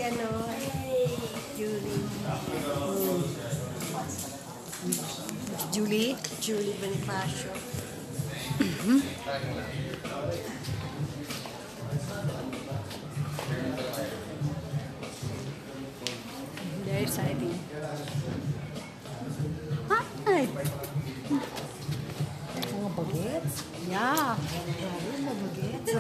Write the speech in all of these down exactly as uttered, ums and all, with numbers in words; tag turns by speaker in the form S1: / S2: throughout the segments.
S1: ano, Julie. Hmm.
S2: Julie?
S1: Julie Bonifacio.
S2: Mm-hmm. Very exciting. Hi!
S1: Mga bagets?
S2: Yeah.
S1: Mga bagets?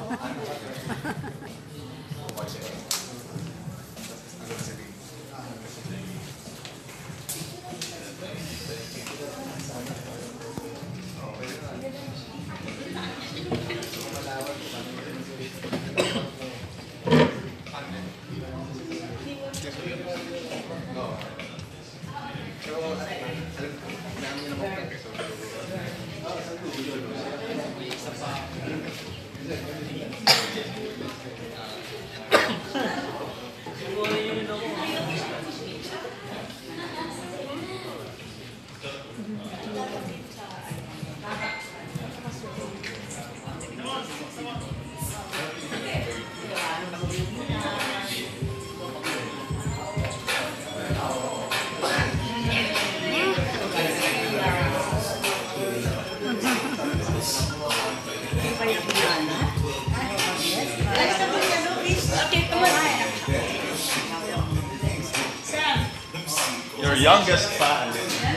S3: Your youngest fan.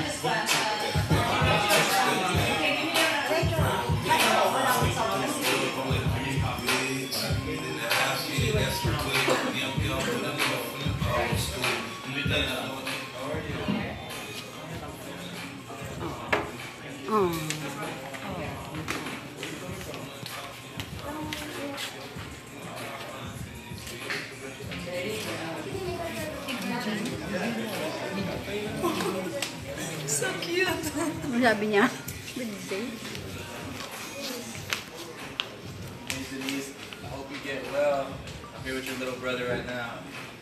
S2: Oh.
S1: So cute!
S2: Ano sabi niya? Birthday?
S4: Denise, I hope you get well. I'm here with your little brother right now.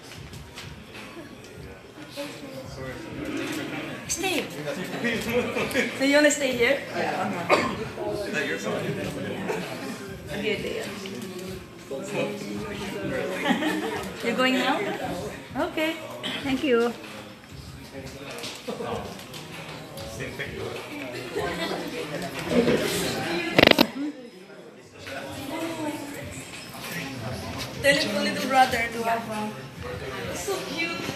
S1: Stay! So you wanna stay here?
S4: Is that your phone?
S1: Here they are. You're going now? Okay.
S2: Thank you.
S1: Tell it to little brother to have fun. So cute.